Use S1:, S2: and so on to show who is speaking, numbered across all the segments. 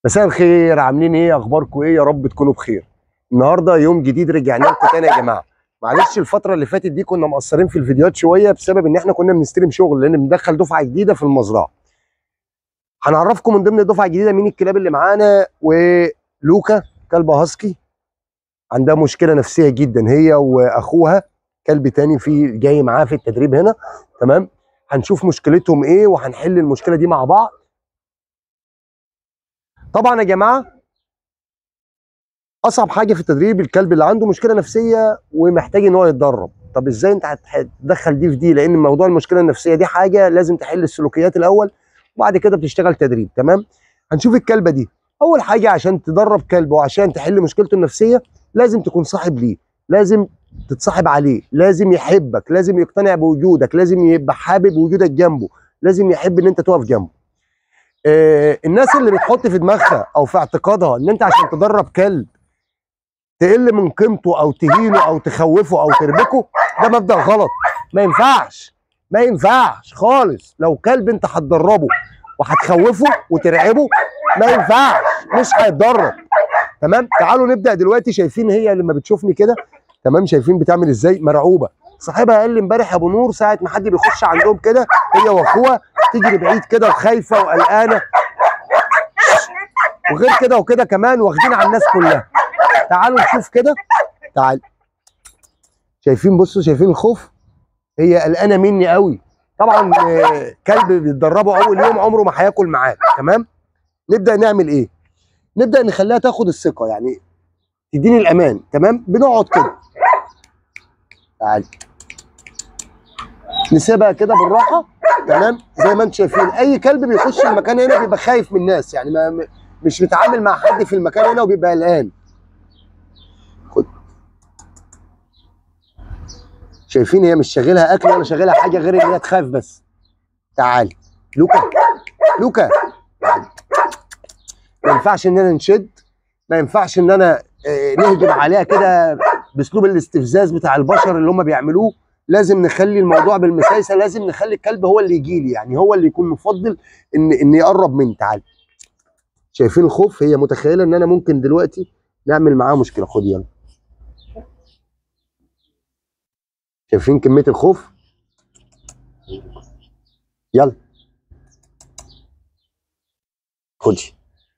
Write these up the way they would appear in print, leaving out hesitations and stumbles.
S1: مساء الخير، عاملين ايه؟ اخباركم ايه؟ يا رب تكونوا بخير. النهارده يوم جديد رجعنا لكم تاني يا جماعه. معلش الفتره اللي فاتت دي كنا مقصرين في الفيديوهات شويه بسبب ان احنا كنا بنستلم شغل، لان بندخل دفعه جديده في المزرعه. هنعرفكم من ضمن الدفعه الجديده مين الكلاب اللي معانا. ولوكا كلبه هاسكي عندها مشكله نفسيه جدا، هي واخوها كلب تاني في جاي معاه في التدريب هنا. تمام، هنشوف مشكلتهم ايه وهنحل المشكله دي مع بعض. طبعا يا جماعه اصعب حاجه في التدريب الكلب اللي عنده مشكله نفسيه ومحتاج ان هو يتدرب. طب ازاي انت هتدخل دي في دي؟ لان موضوع المشكله النفسيه دي حاجه لازم تحل السلوكيات الاول وبعد كده بتشتغل تدريب. تمام، هنشوف الكلبه دي. اول حاجه عشان تدرب كلب وعشان تحل مشكلته النفسيه لازم تكون صاحب ليه، لازم تتصاحب عليه، لازم يحبك، لازم يقتنع بوجودك، لازم يبقى حابب وجودك جنبه، لازم يحب ان انت تقف جنبه. الناس اللي بتحط في دماغها او في اعتقادها ان انت عشان تدرب كلب تقل من قيمته او تهينه او تخوفه او تربكه، ده مبدأ غلط. ما ينفعش، ما ينفعش خالص. لو كلب انت هتدربه وهتخوفه وترعبه ما ينفعش، مش هيتدرب. تمام، تعالوا نبدأ دلوقتي. شايفين هي لما بتشوفني كده، تمام، شايفين بتعمل ازاي؟ مرعوبه. صاحبها قال لي امبارح يا ابو نور ساعه ما حد بيخش عندهم كده هي واخوها تجري بعيد كده وخايفه وقلقانه، وغير كده وكده كمان واخدين على الناس كلها. تعالوا نشوف كده، تعال. شايفين؟ بصوا، شايفين الخوف؟ هي قلقانه مني قوي. طبعا كلب بيتدربه اول يوم عمره ما هياكل معاك. تمام، نبدا نعمل ايه؟ نبدا نخليها تاخد الثقه، يعني تديني الامان. تمام، بنقعد كده، تعال نسيبها كده بالراحه. تمام، زي ما انتم شايفين اي كلب بيخش المكان هنا بيبقى خايف من الناس، يعني مش متعامل مع حد في المكان هنا وبيبقى قلقان. خد، شايفين هي مش شاغلها اكل ولا شاغلها حاجه غير ان هي تخاف بس. تعالي لوكا، لوكا، ما ينفعش ان انا نشد، ما ينفعش ان انا نهجم عليها كده باسلوب الاستفزاز بتاع البشر اللي هم بيعملوه. لازم نخلي الموضوع بالمسايسه، لازم نخلي الكلب هو اللي يجي لي، يعني هو اللي يكون مفضل ان يقرب مني. تعالي، شايفين الخوف؟ هي متخيله ان انا ممكن دلوقتي نعمل معاها مشكله. خد يلا، شايفين كميه الخوف؟ يلا خدي.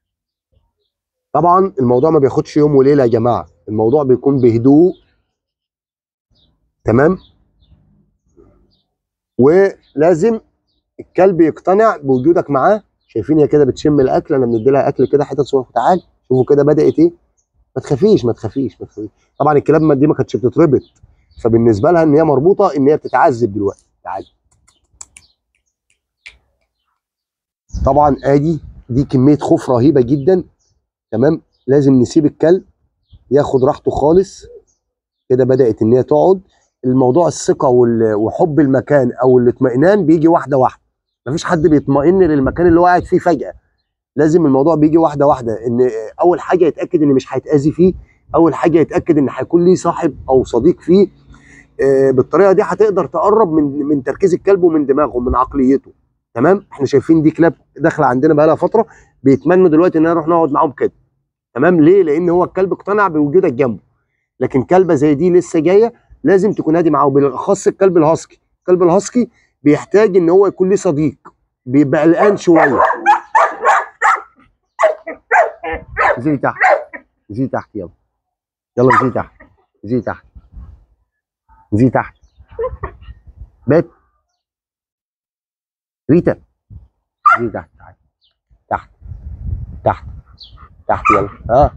S1: طبعا الموضوع ما بياخدش يوم وليله يا جماعه، الموضوع بيكون بهدوء. تمام، ولازم الكلب يقتنع بوجودك معاه. شايفين هي كده بتشم الاكل، انا بندي لها اكل كده حتت صغيره. تعال شوفوا كده بدات ايه. ما تخافيش، ما تخافيش، ما تخافيش. طبعا الكلاب دي ما كانتش بتتربط، فبالنسبه لها ان هي مربوطه ان هي بتتعذب دلوقتي. تعال. طبعا دي كميه خوف رهيبه جدا. تمام، لازم نسيب الكلب ياخد راحته خالص. كده بدات ان هي تقعد. الموضوع الثقه وحب المكان او الاطمئنان بيجي واحده واحده. مفيش حد بيطمئن للمكان اللي هو قاعد فيه فجاه. لازم الموضوع بيجي واحده واحده. ان اول حاجه يتاكد ان مش هيتاذي فيه، اول حاجه يتاكد ان هيكون ليه صاحب او صديق فيه. بالطريقه دي هتقدر تقرب من تركيز الكلب ومن دماغه ومن عقليته. تمام، احنا شايفين دي كلاب داخله عندنا بقى لها فتره بيتمنوا دلوقتي ان نروح نقعد معاهم كده. تمام، ليه؟ لان هو الكلب اقتنع بوجودك جنبه. لكن كلبه زي دي لسه جايه لازم تكون هادي معاه، وبالاخص الكلب الهاسكي. الكلب الهاسكي بيحتاج ان هو يكون ليه صديق، بيبقى قلقان شويه. انزلي تحت، انزلي تحت، يلا يلا انزلي تحت، انزلي تحت، انزلي تحت. بات ريتا، انزلي تحت، تعالي تحت، تحت، تحت، يلا.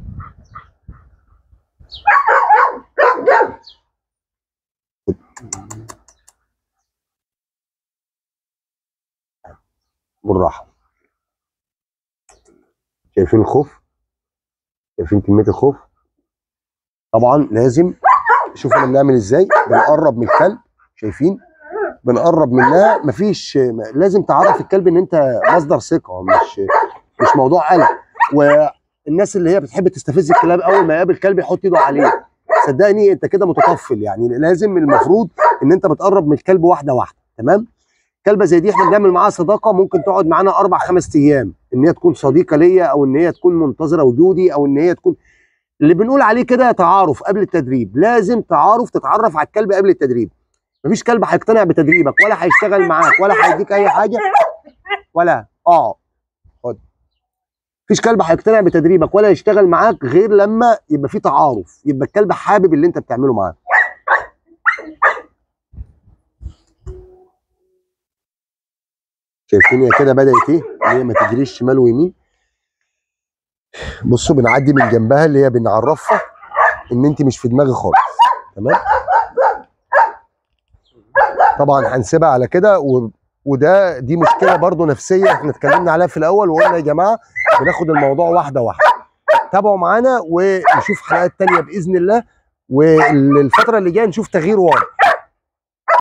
S1: بالراحه. شايفين الخوف؟ شايفين كميه الخوف؟ طبعا لازم شوف انا بنعمل ازاي. بنقرب من الكلب، شايفين؟ بنقرب منها. مفيش، لازم تعرف الكلب ان انت مصدر ثقه، مش موضوع قلق. والناس اللي هي بتحب تستفز الكلاب اول ما يقابل كلب يحط ايده عليه، صدقني انت كده متطفل. يعني لازم المفروض ان انت بتقرب من الكلب واحده واحده. تمام، كلبه زي دي احنا بنعمل معاها صداقه ممكن تقعد معانا 4 5 ايام. ان هي تكون صديقه ليا، او ان هي تكون منتظره وجودي، او ان هي تكون اللي بنقول عليه كده تعارف قبل التدريب. لازم تعارف، تتعرف على الكلب قبل التدريب. مفيش كلب هيقتنع بتدريبك ولا هيشتغل معاك ولا هيديك اي حاجه ولا خد. مفيش كلب هيقتنع بتدريبك ولا يشتغل معاك غير لما يبقى في تعارف، يبقى الكلب حابب اللي انت بتعمله معاه. شايفين هي كده بدأت ايه؟ هي ما تجريش شمال ويمين. بصوا بنعدي من جنبها اللي هي بنعرفها ان انت مش في دماغي خالص. تمام. طبعا هنسيبها على كده دي مشكله برضو نفسيه احنا اتكلمنا عليها في الاول، وقلنا يا جماعه بناخد الموضوع واحده واحده. تابعوا معانا ونشوف حلقات تانيه باذن الله، والفتره اللي جايه نشوف تغيير واضح.